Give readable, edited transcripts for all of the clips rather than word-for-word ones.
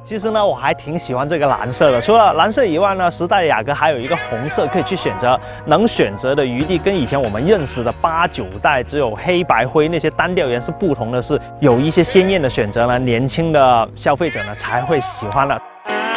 其实呢，我还挺喜欢这个蓝色的。除了蓝色以外呢，时代的雅阁还有一个红色可以去选择，能选择的余地跟以前我们认识的8、9代只有黑白灰那些单调颜色不同的是，有一些鲜艳的选择呢，年轻的消费者呢才会喜欢的。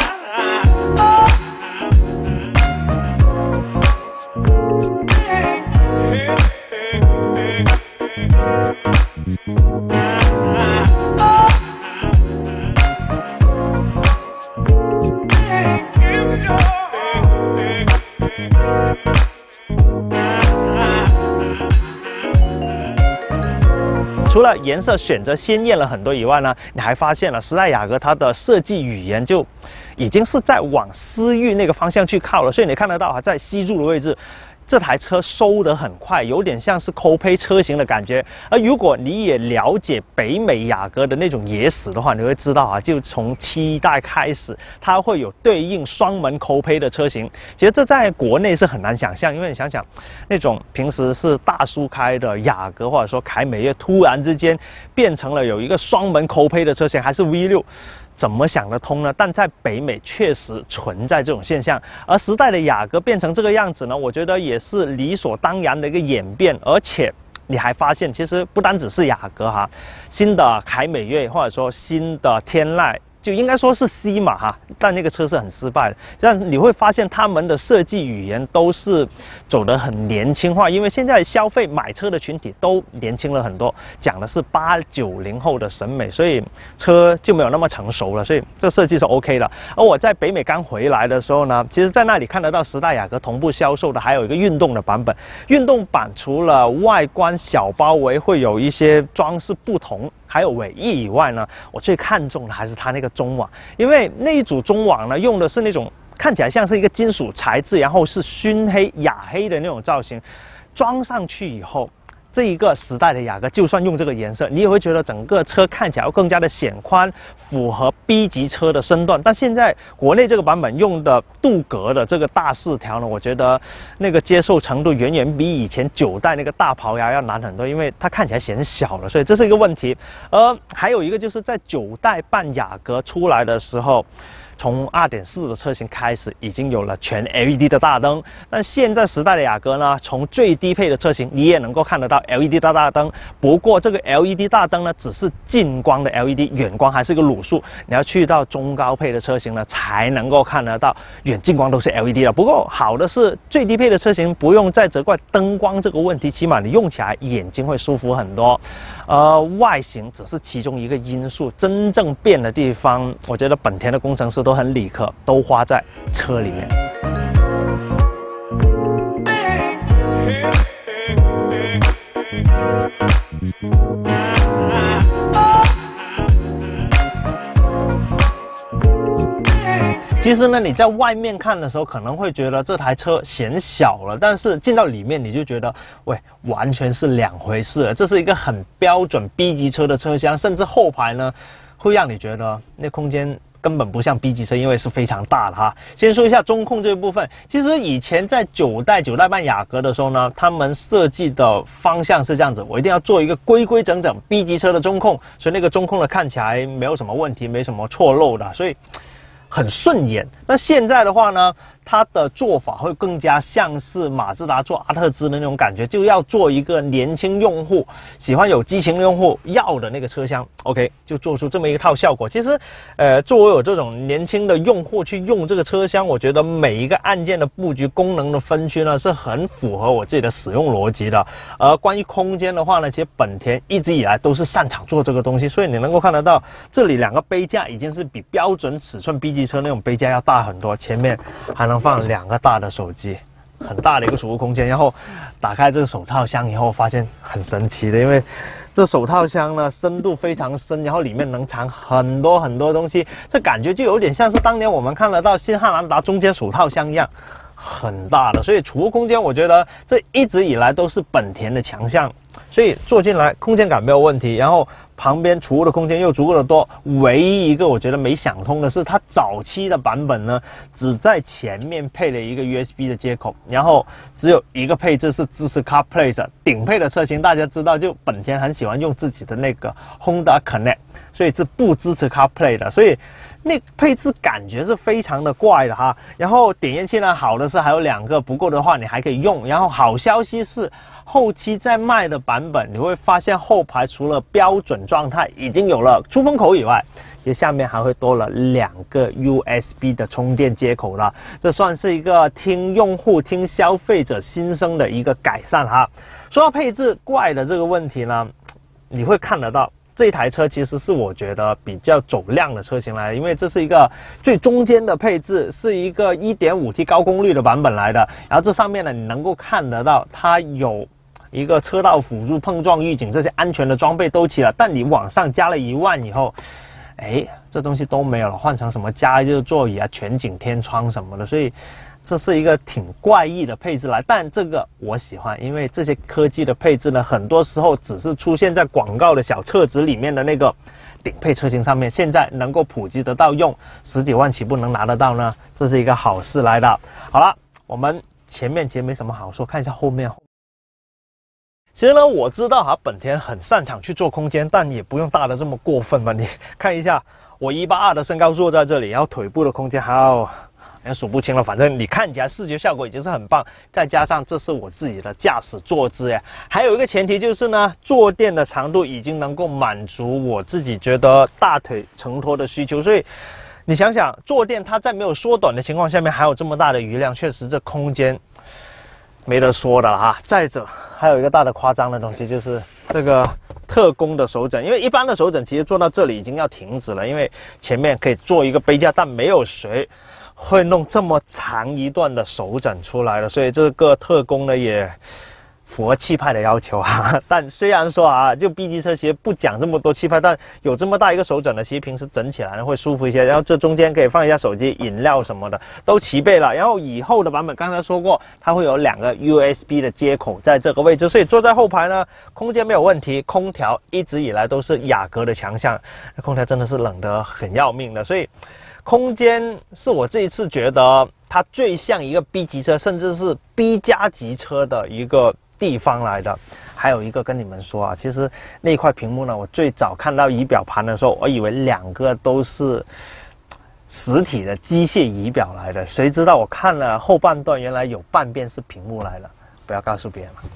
除了颜色选择鲜艳了很多以外呢，你还发现了时代雅阁它的设计语言就已经是在往思域那个方向去靠了，所以你看得到啊，在吸柱的位置。这台车收得很快，有点像是 Coupe 车型的感觉。而如果你也了解北美雅阁的那种野史的话，你会知道啊，就从7代开始，它会有对应双门 Coupe 的车型。其实这在国内是很难想象，因为你想想，那种平时是大叔开的雅阁或者说凯美瑞，突然之间变成了有一个双门 Coupe 的车型，还是 V6。怎么想得通呢？但在北美确实存在这种现象，而时代的雅阁变成这个样子呢，我觉得也是理所当然的一个演变。而且你还发现，其实不单只是雅阁哈，新的凯美瑞或者说新的天籁。就应该说是 C 嘛哈，但那个车是很失败的。这样你会发现他们的设计语言都是走得很年轻化，因为现在消费买车的群体都年轻了很多，讲的是8、90后的审美，所以车就没有那么成熟了，所以这设计是 OK 的。而我在北美刚回来的时候呢，其实在那里看得到时代雅阁同步销售的还有一个运动的版本。运动版除了外观小包围会有一些装饰不同。还有尾翼以外呢，我最看重的还是它那个中网，因为那一组中网呢，用的是那种看起来像是一个金属材质，然后是熏黑、哑黑的那种造型，装上去以后。这一个时代的雅阁，就算用这个颜色，你也会觉得整个车看起来更加的显宽，符合 B 级车的身段。但现在国内这个版本用的镀铬的这个大饰条呢，我觉得那个接受程度远远比以前9代那个大刨牙要难很多，因为它看起来显小了，所以这是一个问题。还有一个就是在9代半雅阁出来的时候。从2.4的车型开始，已经有了全 LED 的大灯，但现在时代的雅阁呢，从最低配的车型你也能够看得到 LED 的大灯。不过这个 LED 大灯呢，只是近光的 LED， 远光还是一个卤素。你要去到中高配的车型呢，才能够看得到远近光都是 LED 的。不过好的是最低配的车型不用再责怪灯光这个问题，起码你用起来眼睛会舒服很多。外形只是其中一个因素，真正变的地方，我觉得本田的工程师都很理科，都花在车里面。其实呢，你在外面看的时候可能会觉得这台车显小了，但是进到里面你就觉得，喂，完全是两回事了。这是一个很标准 B 级车的车厢，甚至后排呢，会让你觉得那空间根本不像 B 级车，因为是非常大的哈。先说一下中控这一部分，其实以前在9代半雅阁的时候呢，他们设计的方向是这样子，我一定要做一个规规整整 B 级车的中控，所以那个中控呢看起来没有什么问题，没什么错漏的，所以很顺眼。那现在的话呢，它的做法会更加像是马自达做阿特兹的那种感觉，就要做一个年轻用户喜欢有激情的用户要的那个车厢 ，OK， 就做出这么一套效果。其实，作为我这种年轻的用户去用这个车厢，我觉得每一个按键的布局、功能的分区呢，是很符合我自己的使用逻辑的。而关于空间的话呢，其实本田一直以来都是擅长做这个东西，所以你能够看得到，这里2个杯架已经是比标准尺寸 B 级车那种杯架要大很多，前面还能放2个大的手机，很大的一个储物空间。然后打开这个手套箱以后，发现很神奇的，因为这手套箱呢深度非常深，然后里面能藏很多很多东西，这感觉就有点像是当年我们看得到新汉兰达中间手套箱一样，很大的。所以储物空间，我觉得这一直以来都是本田的强项。所以坐进来空间感没有问题，然后旁边储物的空间又足够的多。唯一一个我觉得没想通的是，它早期的版本呢，只在前面配了一个 USB 的接口，然后只有一个配置是支持 CarPlay 的。顶配的车型大家知道，就本田很喜欢用自己的那个 Honda Connect， 所以是不支持 CarPlay 的。所以那配置感觉是非常的怪的哈。然后点烟器呢，好的是还有2个，不够的话你还可以用。然后好消息是，后期在卖的版本，你会发现后排除了标准状态已经有了出风口以外，其实下面还会多了2个 USB 的充电接口了。这算是一个听用户、听消费者心声的一个改善哈。说到配置怪的这个问题呢，你会看得到。这一台车其实是我觉得比较走量的车型来的，因为这是一个最中间的配置，是一个 1.5T 高功率的版本来的。然后这上面呢，你能够看得到它有一个车道辅助、碰撞预警这些安全的装备都齐了。但你往上加了1万以后，这东西都没有了，换成什么加热座椅啊、全景天窗什么的，所以这是一个挺怪异的配置来，但这个我喜欢，因为这些科技的配置呢，很多时候只是出现在广告的小册子里面的那个顶配车型上面，现在能够普及得到，用10几万起步能拿得到呢，这是一个好事来的。好了，我们前面其实没什么好说，看一下后面。其实呢，我知道本田很擅长去做空间，但也不用大的这么过分吧？你看一下，我182的身高坐在这里，然后腿部的空间还要数不清了，反正你看起来视觉效果已经是很棒，再加上这是我自己的驾驶坐姿呀。还有一个前提就是呢，坐垫的长度已经能够满足我自己觉得大腿承托的需求，所以你想想，坐垫它在没有缩短的情况下面还有这么大的余量，确实这空间没得说的了哈。再者，还有一个大的夸张的东西就是这个特供的手枕，因为一般的手枕其实做到这里已经要停止了，因为前面可以做一个杯架，但没有谁会弄这么长一段的手枕出来的，所以这个特供呢也符合气派的要求啊。但虽然说就 B 级车其实不讲这么多气派，但有这么大一个手枕呢，其实平时整起来呢会舒服一些。然后这中间可以放一下手机、饮料什么的，都齐备了。然后以后的版本刚才说过，它会有2个 USB 的接口在这个位置，所以坐在后排呢，空间没有问题。空调一直以来都是雅阁的强项，空调真的是冷得很要命的，所以空间是我这一次觉得它最像一个 B 级车，甚至是 B 加级车的一个地方来的。还有一个跟你们说其实那块屏幕呢，我最早看到仪表盘的时候，我以为2个都是实体的机械仪表来的，谁知道我看了后半段，原来有半边是屏幕来的，不要告诉别人了。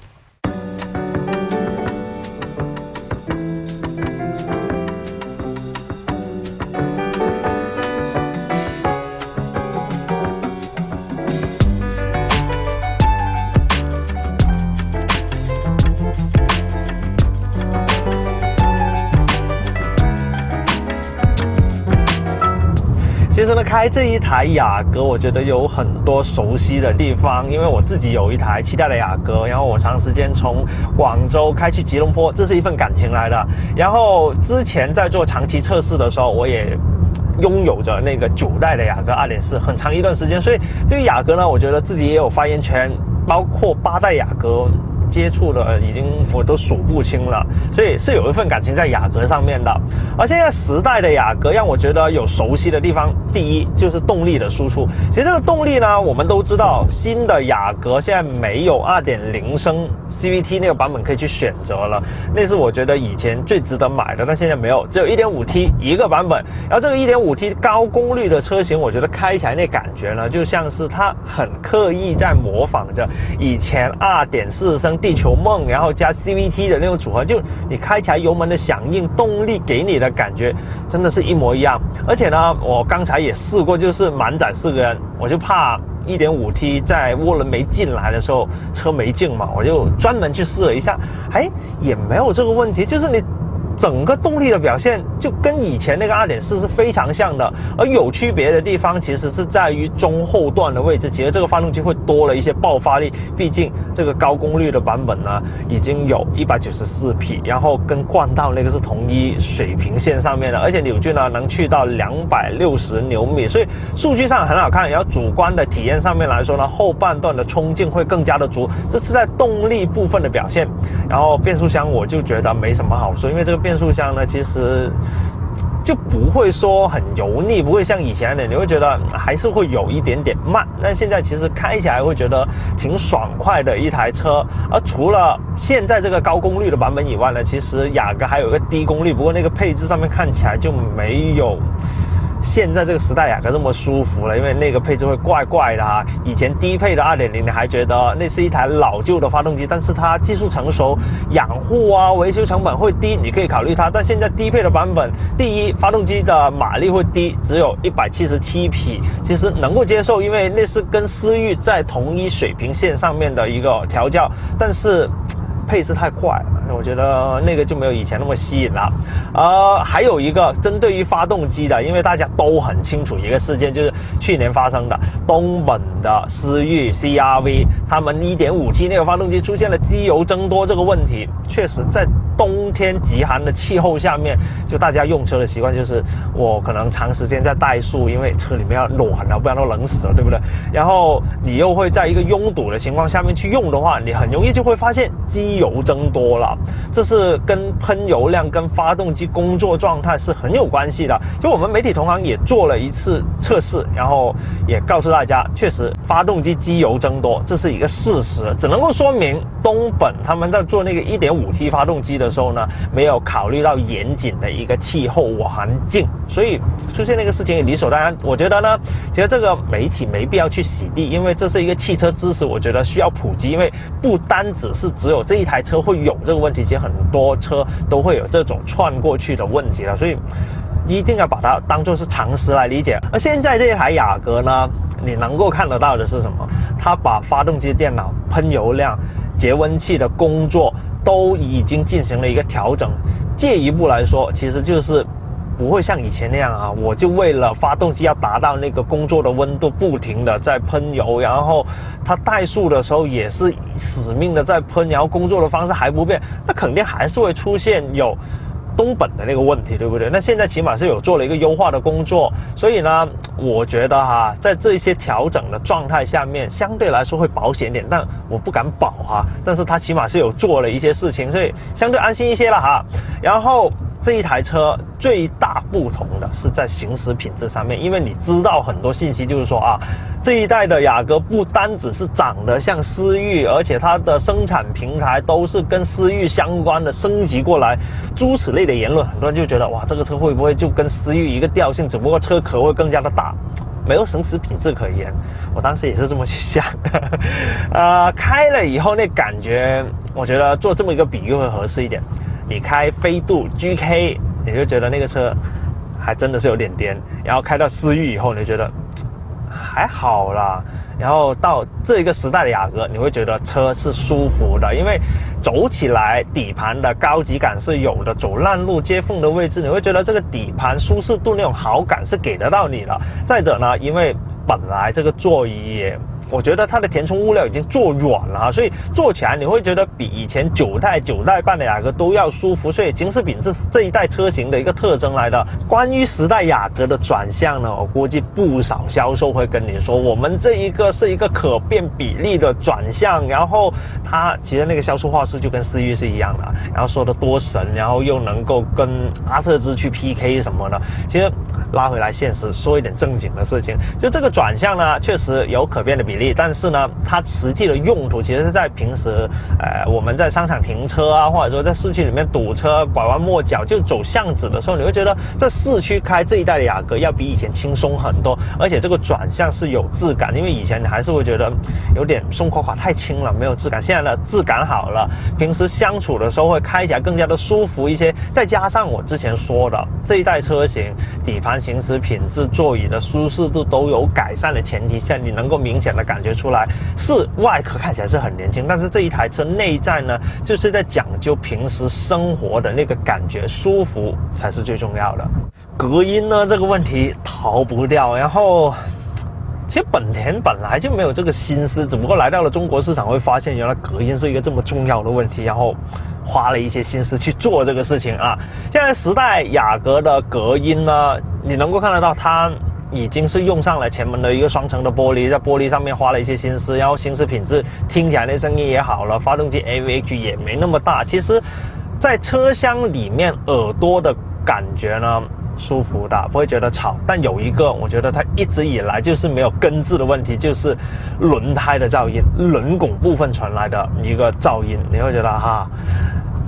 其实呢，开这一台雅阁，我觉得有很多熟悉的地方，因为我自己有一台7代的雅阁，然后我长时间从广州开去吉隆坡，这是一份感情来的。然后之前在做长期测试的时候，我也拥有着那个9代的雅阁 2.4 很长一段时间，所以对于雅阁呢，我觉得自己也有发言权，包括8代雅阁接触的已经我都数不清了，所以是有一份感情在雅阁上面的。而现在10代的雅阁让我觉得有熟悉的地方，第一就是动力的输出。其实这个动力呢，我们都知道新的雅阁现在没有 2.0 升 CVT 那个版本可以去选择了，那是我觉得以前最值得买的，但现在没有，只有 1.5T 一个版本。然后这个 1.5T 高功率的车型，我觉得开起来那感觉呢，就像是它很刻意在模仿着以前 2.4 升地球梦，然后加 CVT 的那种组合，就你开起来油门的响应、动力给你的感觉真的是一模一样。而且呢，我刚才也试过，就是满载4个人，我就怕 1.5T 在涡轮没进来的时候车没劲嘛，我就专门去试了一下，也没有这个问题，就是你整个动力的表现就跟以前那个 2.4 是非常像的。而有区别的地方其实是在于中后段的位置，其实这个发动机会多了一些爆发力，毕竟这个高功率的版本呢已经有194匹，然后跟冠道那个是同一水平线上面的，而且扭矩呢能去到260牛米，所以数据上很好看。然后主观的体验上面来说呢，后半段的冲劲会更加的足，这是在动力部分的表现。然后变速箱我就觉得没什么好说，因为这个变速箱呢其实就不会说很油腻，不会像以前的你会觉得还是会有一点点慢，但现在其实开起来会觉得挺爽快的一台车。而除了现在这个高功率的版本以外呢，其实雅阁还有一个低功率，不过那个配置上面看起来就没有现在这个时代雅阁这么舒服了，因为那个配置会怪怪的哈。以前低配的 2.0 你还觉得那是一台老旧的发动机，但是它技术成熟，养护啊维修成本会低，你可以考虑它。但现在低配的版本，第一发动机的马力会低，只有177匹，其实能够接受，因为那是跟思域在同一水平线上面的一个调教，但是配置太快了，我觉得那个就没有以前那么吸引了。还有一个针对于发动机的，因为大家都很清楚一个事件，就是去年发生的东本的思域 CR-V， 他们 1.5T 那个发动机出现了机油增多这个问题。确实在冬天极寒的气候下面，就大家用车的习惯就是我可能长时间在怠速，因为车里面要暖了，不然都冷死了，对不对？然后你又会在一个拥堵的情况下面去用的话，你很容易就会发现机油增多了，这是跟喷油量跟发动机工作状态是很有关系的。就我们媒体同行也做了一次测试，然后也告诉大家，确实发动机机油增多，这是一个事实，只能够说明东本他们在做那个 1.5T 发动机的时候呢，没有考虑到严谨的一个气候环境，所以出现那个事情也理所当然。我觉得呢，其实这个媒体没必要去洗地，因为这是一个汽车知识，我觉得需要普及，因为不单只有这一台车会有这个问题，其实很多车都会有这种窜过去的问题了，所以一定要把它当作是常识来理解。而现在这一台雅阁呢，你能够看得到的是什么？它把发动机电脑、喷油量、节温器的工作都已经进行了一个调整。借一步来说，其实就是不会像以前那样啊，我就为了发动机要达到那个工作的温度，不停的在喷油，然后它怠速的时候也是死命的在喷，然后工作的方式还不变，那肯定还是会出现有东本的那个问题，对不对？那现在起码是有做了一个优化的工作，所以呢，我觉得哈，在这些调整的状态下面，相对来说会保险点，但我不敢保哈。但是它起码是有做了一些事情，所以相对安心一些了哈。然后这一台车最大不同的是在行驶品质上面，因为你知道很多信息，就是说啊，这一代的雅阁不单只是长得像思域，而且它的生产平台都是跟思域相关的升级过来，诸此类的言论，很多人就觉得哇，这个车会不会就跟思域一个调性，只不过车壳会更加的大，没有行驶品质可言。我当时也是这么去想的。开了以后那感觉，我觉得做这么一个比喻会合适一点。你开飞度 GK， 你就觉得那个车还真的是有点颠，然后开到思域以后，你就觉得还好啦。然后到这个时代的雅阁，你会觉得车是舒服的，因为走起来底盘的高级感是有的，走烂路接缝的位置，你会觉得这个底盘舒适度那种好感是给得到你的。再者呢，因为本来这个座椅也，我觉得它的填充物料已经做软了，所以坐起来你会觉得比以前9代半的雅阁都要舒服，所以行驶品质是这一代车型的一个特征来的。关于10代雅阁的转向呢，我估计不少销售会跟你说，我们这一个是一个可变比例的转向，然后它其实那个销售话术就跟思域是一样的，然后说的多神，然后又能够跟阿特兹去 PK 什么的。其实拉回来现实，说一点正经的事情，就这个转向呢，确实有可变的比例，但是呢，它实际的用途其实是在平时，我们在商场停车啊，或者说在市区里面堵车、拐弯抹角就走巷子的时候，你会觉得在市区开这一代的雅阁要比以前轻松很多，而且这个转向是有质感，因为以前你还是会觉得有点松垮垮太轻了，没有质感。现在的质感好了，平时相处的时候会开起来更加的舒服一些。再加上我之前说的这一代车型底盘行驶品质、座椅的舒适度都有改善的前提下，你能够明显的感觉出来，是外壳看起来是很年轻，但是这一台车内在呢，就是在讲究平时生活的那个感觉，舒服才是最重要的。隔音呢，这个问题逃不掉，然后其实本田本来就没有这个心思，只不过来到了中国市场会发现原来隔音是一个这么重要的问题，然后花了一些心思去做这个事情啊。现在10代雅阁的隔音呢，你能够看得到它已经是用上了前门的一个双层的玻璃，在玻璃上面花了一些心思，然后行驶品质听起来那声音也好了，发动机 AVH 也没那么大。其实在车厢里面耳朵的感觉呢舒服的，不会觉得吵。但有一个我觉得它一直以来就是没有根治的问题，就是轮胎的噪音，轮拱部分传来的一个噪音，你会觉得哈，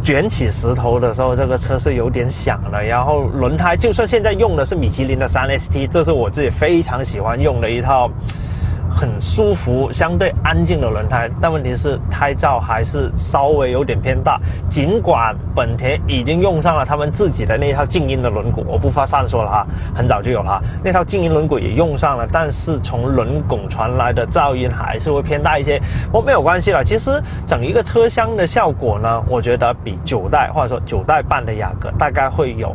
卷起石头的时候，这个车是有点响的。然后轮胎，就算现在用的是米其林的3ST，这是我自己非常喜欢用的一套很舒服、相对安静的轮胎，但问题是胎噪还是稍微有点偏大。尽管本田已经用上了他们自己的那套静音的轮毂，我不发散说了哈，很早就有了，那套静音轮毂也用上了，但是从轮毂传来的噪音还是会偏大一些。不过没有关系了，其实整一个车厢的效果呢，我觉得比9代或者说9代半的雅阁大概会有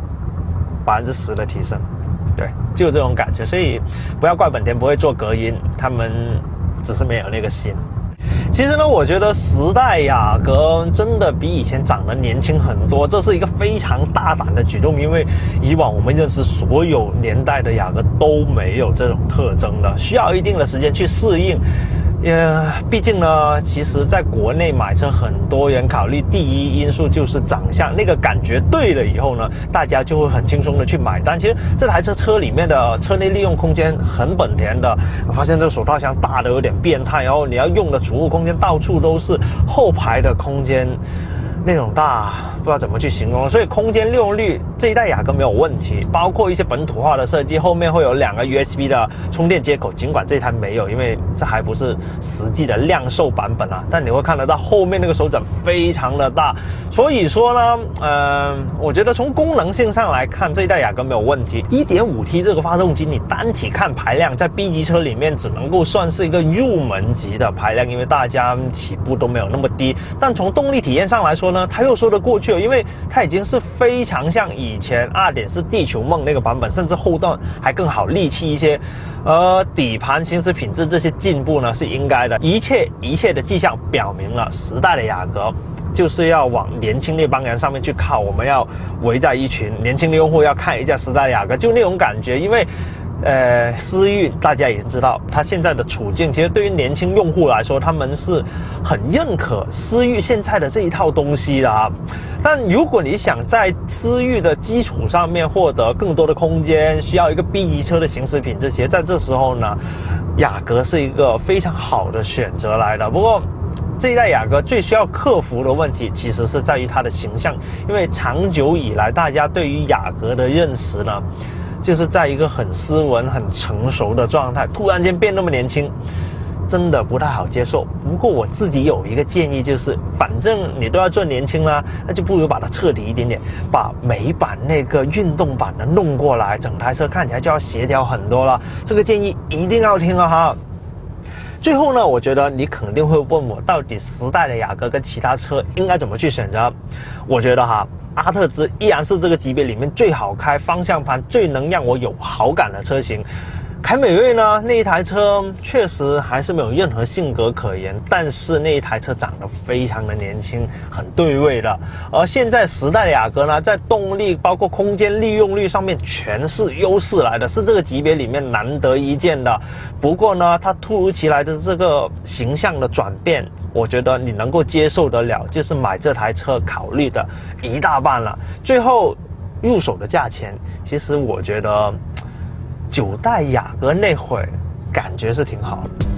10%的提升。对，就有这种感觉，所以不要怪本田不会做隔音，他们只是没有那个心。其实呢，我觉得10代雅阁真的比以前长得年轻很多，这是一个非常大胆的举动，因为以往我们认识所有年代的雅阁都没有这种特征的，需要一定的时间去适应。毕竟呢，其实在国内买车，很多人考虑第一因素就是长相，那个感觉对了以后呢，大家就会很轻松的去买单。其实这台车里面的车内利用空间很本田的，我发现这个手套箱大的有点变态，然后你要用的储物空间到处都是，后排的空间那种大，不知道怎么去形容，所以空间利用率这一代雅阁没有问题，包括一些本土化的设计，后面会有2个 USB 的充电接口，尽管这台没有，因为这还不是实际的量售版本啊，但你会看得到后面那个手掌非常的大，所以说呢，我觉得从功能性上来看，这一代雅阁没有问题。1.5T 这个发动机，你单体看排量，在 B 级车里面只能够算是一个入门级的排量，因为大家起步都没有那么低，但从动力体验上来说呢，它又说得过去了，因为它已经是非常像以前2.4地球梦那个版本，甚至后段还更好力气一些。底盘行驶品质这些进步呢是应该的，一切的迹象表明了10代的雅阁就是要往年轻那帮人上面去靠，我们要围在一群年轻的用户要看一下10代的雅阁，就那种感觉。因为思域大家已经知道它现在的处境，其实对于年轻用户来说，他们是很认可思域现在的这一套东西的啊。但如果你想在思域的基础上面获得更多的空间，需要一个 B 级车的行驶品质，其实在这时候呢，雅阁是一个非常好的选择来的。不过这一代雅阁最需要克服的问题其实是在于它的形象，因为长久以来大家对于雅阁的认识呢，就是在一个很斯文很成熟的状态，突然间变那么年轻，真的不太好接受。不过我自己有一个建议，就是反正你都要做年轻啦，那就不如把它彻底一点点，把美版那个运动版的弄过来，整台车看起来就要协调很多了。这个建议一定要听啊哈。最后呢，我觉得你肯定会问我，到底10代的雅阁跟其他车应该怎么去选择？我觉得哈，阿特兹依然是这个级别里面最好开、方向盘最能让我有好感的车型。凯美瑞呢，那一台车确实还是没有任何性格可言，但是那一台车长得非常的年轻，很对味的。而现在10代的雅阁呢，在动力包括空间利用率上面全是优势来的，是这个级别里面难得一见的。不过呢，它突如其来的这个形象的转变，我觉得你能够接受得了，就是买这台车考虑的一大半了。最后入手的价钱，其实我觉得9代雅阁那会儿感觉是挺好的。